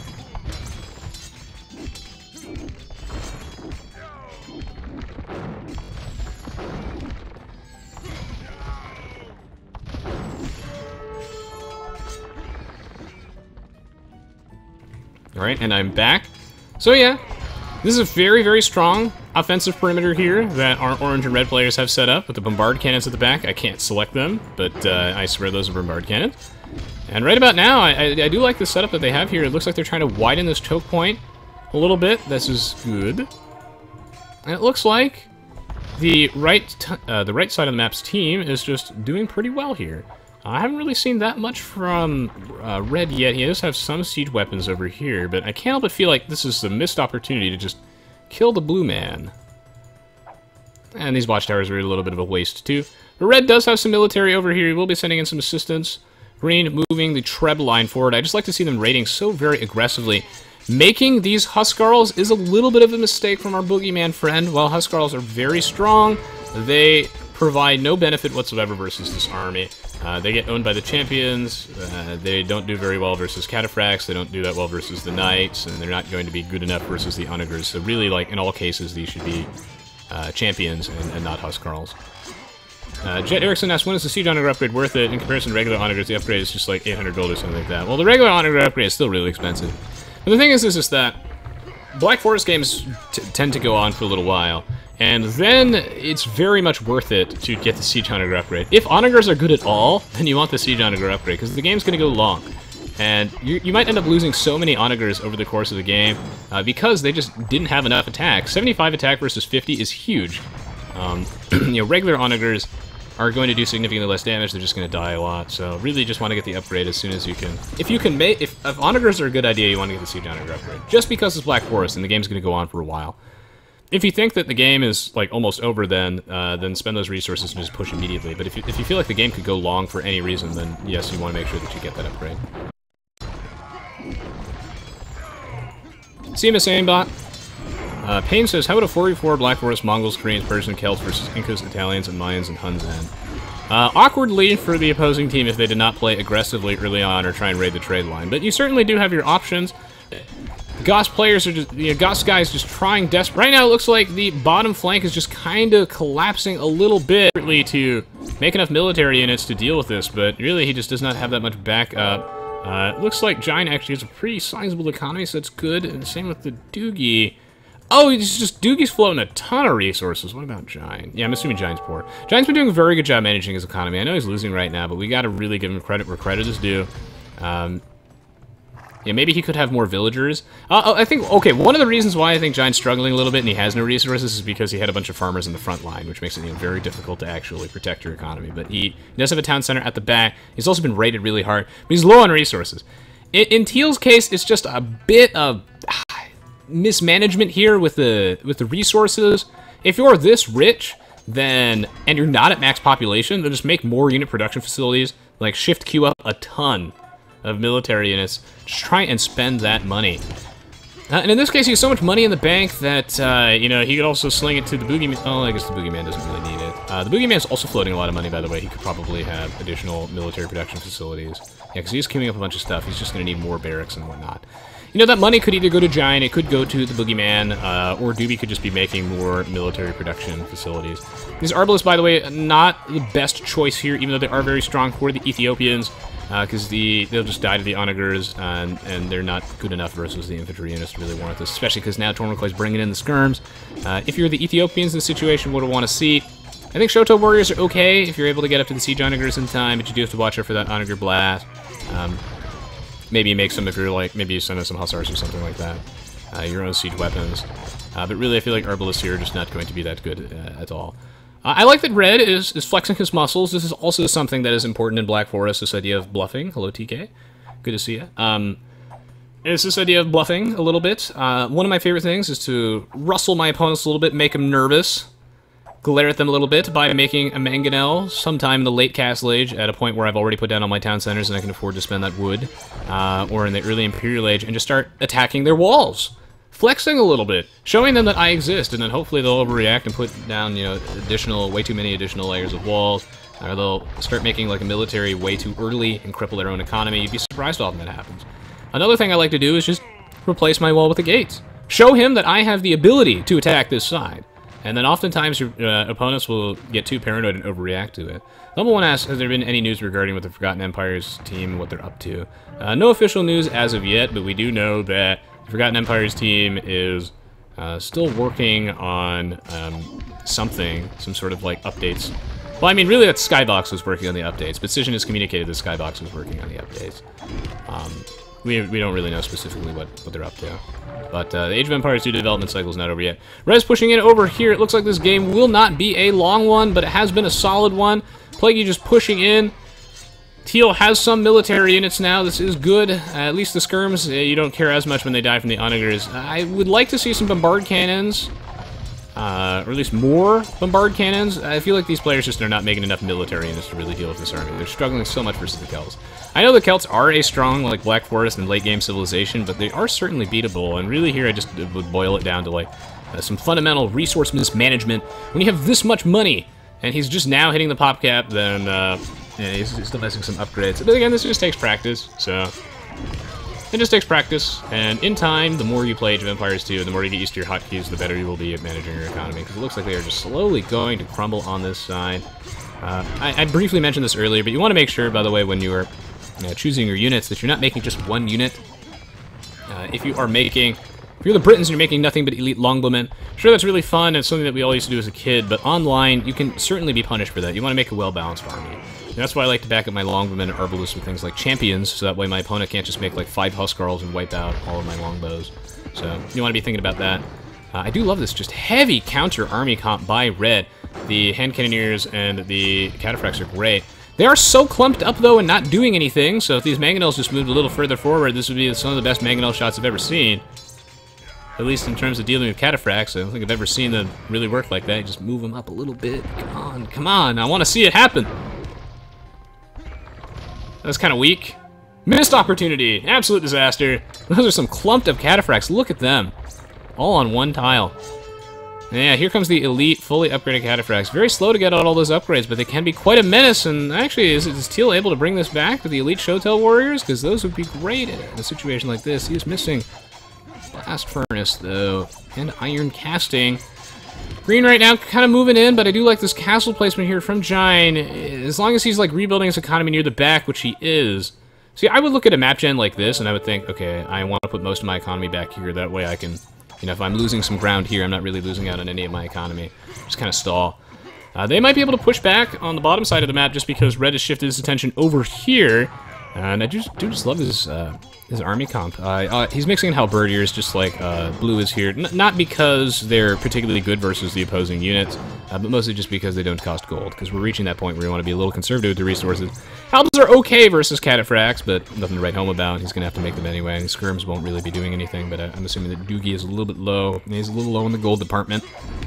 Alright, and I'm back. So yeah, this is a very, very strong offensive perimeter here that our orange and red players have set up with the bombard cannons at the back. I can't select them, but I swear those are bombard cannons. And right about now, I do like the setup that they have here. It looks like they're trying to widen this choke point a little bit. This is good. And it looks like the right side of the map's team is just doing pretty well here. I haven't really seen that much from Red yet. He does have some siege weapons over here, but I can't help but feel like this is a missed opportunity to just kill the blue man. And these watchtowers are a little bit of a waste too. But Red does have some military over here. He will be sending in some assistance. Green moving the Treb line forward. I just like to see them raiding so very aggressively. Making these Huskarls is a little bit of a mistake from our boogeyman friend. While Huskarls are very strong, they provide no benefit whatsoever versus this army. They get owned by the champions, they don't do very well versus cataphracts, they don't do that well versus the knights, and they're not going to be good enough versus the onagers. So really, like, in all cases, these should be champions and not Huskarls. Jet Erickson asks, when is the Siege Onager upgrade worth it? In comparison to regular onagers, the upgrade is just like 800 gold or something like that. Well, the regular onager upgrade is still really expensive. But the thing is that Black Forest games tend to go on for a little while, and then it's very much worth it to get the Siege Onager upgrade. If onagers are good at all, then you want the Siege Onager upgrade, because the game's going to go long. And you might end up losing so many onagers over the course of the game, because they just didn't have enough attack. 75 attack versus 50 is huge. Regular onagers are going to do significantly less damage, they're just going to die a lot. So really just want to get the upgrade as soon as you can. If onagers are a good idea, you want to get the Siege Onager upgrade. Just because it's Black Forest and the game's going to go on for a while. If you think that the game is like almost over, then spend those resources and just push immediately. But if you feel like the game could go long for any reason, then yes, you want to make sure that you get that upgrade. CMS aimbot. Payne says, how would a 4v4 Black Forest, Mongols, Koreans, Persians, Celts versus Incas, Italians, and Mayans and Huns end? Awkwardly for the opposing team if they did not play aggressively early on or try and raid the trade line. But you certainly do have your options. Goths players are just, Goths guys just trying desperately. Right now it looks like the bottom flank is just kind of collapsing a little bit to make enough military units to deal with this, but really he just does not have that much backup. It looks like Giant actually has a pretty sizable economy, so that's good, and same with the Doogie. Oh, Doogie's floating a ton of resources. What about Giant? Yeah, I'm assuming Giant's poor. Giant's been doing a very good job managing his economy. I know he's losing right now, but we gotta really give him credit where credit is due. Yeah, maybe he could have more villagers. I think, okay, one of the reasons why I think Giant's struggling a little bit and he has no resources is because he had a bunch of farmers in the front line, which makes it very difficult to actually protect your economy. But he does have a town center at the back. He's also been raided really hard, but he's low on resources. In Teal's case, it's just a bit of mismanagement here with the resources. If you're this rich, and you're not at max population, then just make more unit production facilities, like shift queue up a ton of military units, just try and spend that money. And in this case, he has so much money in the bank that, you know, he could also sling it to the Boogeyman. Oh, I guess the Boogeyman doesn't really need it. The Boogeyman's also floating a lot of money, by the way. He could probably have additional military production facilities. Yeah, because he's queuing up a bunch of stuff. He's just going to need more barracks and whatnot. You know, that money could either go to Giant, it could go to the Boogeyman, or Doobie could just be making more military production facilities. These Arbalists, by the way, not the best choice here, even though they are very strong for the Ethiopians, because they'll just die to the Onagers, and they're not good enough versus the infantry units to really warrant this, especially because now Tormacoy is bringing in the skirms. If you're the Ethiopians in this situation, what do you want to see? I think Shoto Warriors are okay if you're able to get up to the Siege Onagers in time, but you do have to watch out for that Onager blast. Maybe you make some if you're like, maybe you send in some Hussars or something like that. Your own siege weapons. But really, I feel like Arbalists here are just not going to be that good at all. I like that Red is flexing his muscles. This is also something that is important in Black Forest, this idea of bluffing. Hello, TK. Good to see you. It's this idea of bluffing a little bit. One of my favorite things is to rustle my opponents a little bit, make them nervous. Glare at them a little bit by making a mangonel sometime in the late Castle Age at a point where I've already put down all my town centers and I can afford to spend that wood, or in the early Imperial Age, and just start attacking their walls. Flexing a little bit, showing them that I exist, and then hopefully they'll overreact and put down, you know, way too many additional layers of walls, or they'll start making like a military way too early and cripple their own economy. You'd be surprised often that happens. Another thing I like to do is just replace my wall with the gates. Show him that I have the ability to attack this side. And then oftentimes your opponents will get too paranoid and overreact to it. Number one asks, has there been any news regarding what the Forgotten Empires team, what they're up to? No official news as of yet, but we do know that the Forgotten Empires team is still working on some sort of like updates. Well, I mean, really that Skybox was working on the updates, but Cision has communicated that Skybox was working on the updates. We don't really know specifically what they're up to. But the Age of Empires 2 development cycle is not over yet. Rez pushing in over here. It looks like this game will not be a long one, but it has been a solid one. Plaguey just pushing in. Teal has some military units now. This is good. At least the skirms, you don't care as much when they die from the Onagers. I would like to see some bombard cannons. Or at least more bombard cannons. I feel like these players just are not making enough military units to really deal with this army. They're struggling so much versus the Celts. I know the Celts are a strong, like, Black Forest and late-game civilization, but they are certainly beatable, and really here I just would boil it down to, like, some fundamental resource mismanagement. When you have this much money, and he's just now hitting the pop cap, then, yeah, he's still missing some upgrades. But again, this just takes practice, so... It just takes practice, and in time, the more you play Age of Empires 2, the more you get used to your hotkeys, the better you will be at managing your economy, because it looks like they are just slowly going to crumble on this side. I briefly mentioned this earlier, but you want to make sure, by the way, when you are choosing your units, that you're not making just one unit. If you're the Britons and you're making nothing but elite longbowmen, sure, that's really fun, and it's something that we all used to do as a kid, but online, you can certainly be punished for that. You want to make a well-balanced army. And that's why I like to back up my longbowmen and arbalists with things like champions, so that way my opponent can't just make like 5 Huskarls and wipe out all of my longbows. So you want to be thinking about that. I do love this just heavy counter army comp by Red. The hand cannoneers and the cataphracts are great. They are so clumped up, though, and not doing anything, so if these mangonels just moved a little further forward, this would be some of the best mangonel shots I've ever seen. At least in terms of dealing with cataphracts. I don't think I've ever seen them really work like that. You just move them up a little bit. Come on, I want to see it happen. That's kind of weak. Missed opportunity. Absolute disaster. Those are some clumped up cataphracts. Look at them. All on one tile. Yeah, here comes the elite, fully upgraded cataphracts. Very slow to get out all those upgrades, but they can be quite a menace. And actually, is Teal able to bring this back to the elite Shotel warriors? Because those would be great in a situation like this. He is missing Blast Furnace, though, and Iron Casting. Green right now kind of moving in, but I do like this castle placement here from Gine. As long as he's like rebuilding his economy near the back, which he is. See, I would look at a map gen like this, and I would think, okay, I want to put most of my economy back here. That way I can, you know, if I'm losing some ground here, I'm not really losing out on any of my economy. Just kind of stall. They might be able to push back on the bottom side of the map just because Red has shifted his attention over here. And I do just love his army comp. He's mixing in halberdiers just like Blue is here. Not because they're particularly good versus the opposing units, but mostly just because they don't cost gold. Because we're reaching that point where we want to be a little conservative with the resources. Halberds are okay versus cataphracts, but nothing to write home about. He's going to have to make them anyway. And skirms won't really be doing anything, but I'm assuming that Doogie is a little bit low. He's a little low in the gold department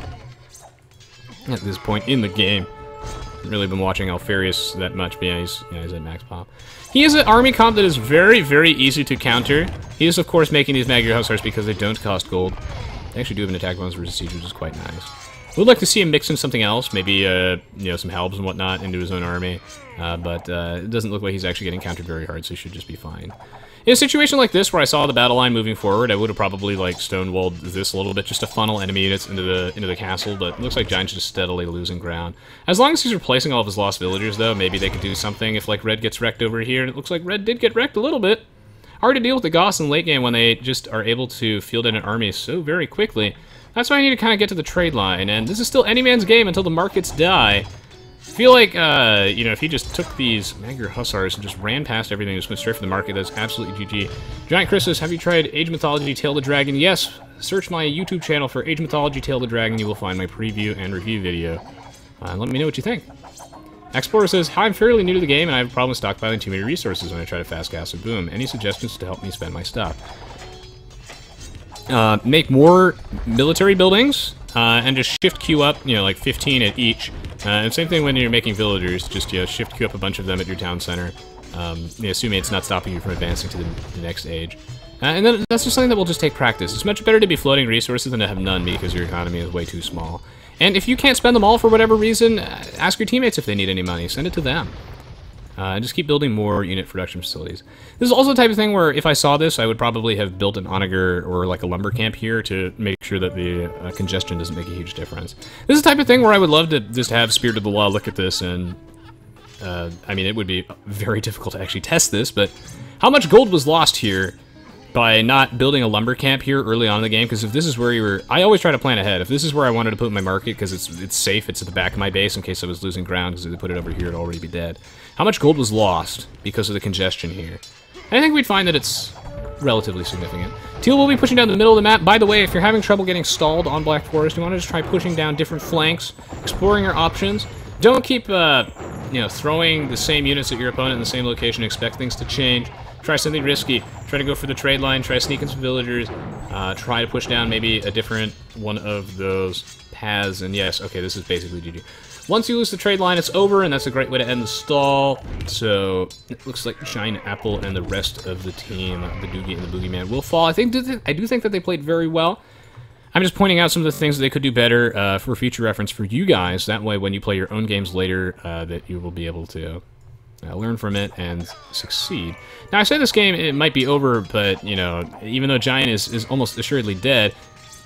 at this point in the game. Haven't really been watching Alfarius that much, but yeah, he's at max pop. He is an army comp that is very, very easy to counter. He is, of course, making these Magyar Hussars because they don't cost gold. They actually do have an attack bonus versus siege, which is quite nice. We'd like to see him mix in something else, maybe, you know, some helps and whatnot into his own army, but it doesn't look like he's actually getting countered very hard, so he should just be fine. In a situation like this, where I saw the battle line moving forward, I would have probably, like, stonewalled this a little bit, just to funnel enemy units into the castle, but it looks like Giant's just steadily losing ground. As long as he's replacing all of his lost villagers, though, maybe they could do something if, like, Red gets wrecked over here, and it looks like Red did get wrecked a little bit. Hard to deal with the Goths in late game when they just are able to field in an army so very quickly. That's why I need to kind of get to the trade line, and this is still any man's game until the markets die. I feel like, you know, if he just took these Magyar Hussars and just ran past everything and just went straight for the market, that's absolutely GG. Giant Chris says, have you tried Age Mythology Tail the Dragon? Yes, search my YouTube channel for Age Mythology Tail the Dragon. You will find my preview and review video. Let me know what you think. Explorer says, hi, I'm fairly new to the game, and I have a problem with stockpiling too many resources when I try to fast gas or boom. Any suggestions to help me spend my stuff? Make more military buildings, and just shift queue up, you know, like 15 at each. And same thing when you're making villagers, just, you know, shift queue up a bunch of them at your town center. You know, assuming it's not stopping you from advancing to the next age. And then that's just something that will just take practice. It's much better to be floating resources than to have none because your economy is way too small. And if you can't spend them all for whatever reason, ask your teammates if they need any money. Send it to them. And just keep building more unit production facilities. This is also the type of thing where if I saw this, I would probably have built an onager or like a lumber camp here to make sure that the congestion doesn't make a huge difference. This is the type of thing where I would love to just have Spirit of the Law look at this and... I mean, it would be very difficult to actually test this, but how much gold was lost here by not building a lumber camp here early on in the game? Because if this is where you were... I always try to plan ahead. If this is where I wanted to put my market, because it's safe, it's at the back of my base in case I was losing ground, because if they put it over here, it'd already be dead. How much gold was lost because of the congestion here? And I think we'd find that it's relatively significant. Teal will be pushing down the middle of the map. By the way, if you're having trouble getting stalled on Black Forest, you want to just try pushing down different flanks, exploring your options. Don't keep, you know, throwing the same units at your opponent in the same location, expect things to change. Try something risky. Try to go for the trade line, try to sneak in some villagers, try to push down maybe a different one of those paths, and yes, okay, this is basically GG. Once you lose the trade line, it's over, and that's a great way to end the stall. So, it looks like Giant Apple and the rest of the team, the Doogie and the Boogeyman, will fall. I do think that they played very well. I'm just pointing out some of the things that they could do better for future reference for you guys. That way, when you play your own games later, that you will be able to learn from it and succeed. Now, I say this game, it might be over, but, you know, even though Giant is almost assuredly dead,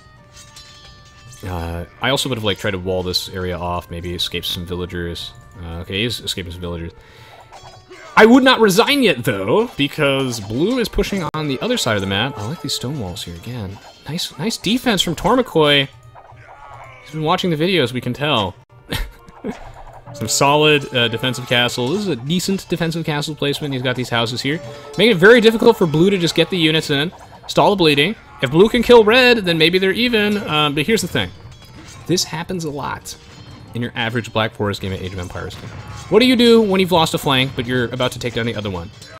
I also would have, like, tried to wall this area off, maybe escape some villagers. Okay, he's escaping some villagers. I would not resign yet, though, because Blue is pushing on the other side of the map. I like these stone walls here again. Nice defense from Tormacoy. He's been watching the videos, we can tell. Some solid defensive castle. This is a decent defensive castle placement. He's got these houses here. Making it very difficult for Blue to just get the units in. Stall the bleeding. If Blue can kill Red, then maybe they're even. But here's the thing. This happens a lot in your average Black Forest game at Age of Empires. What do you do when you've lost a flank, but you're about to take down the other one?